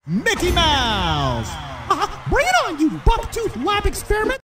Mickey Mouse. Bring it on, you buck-tooth lab experiment!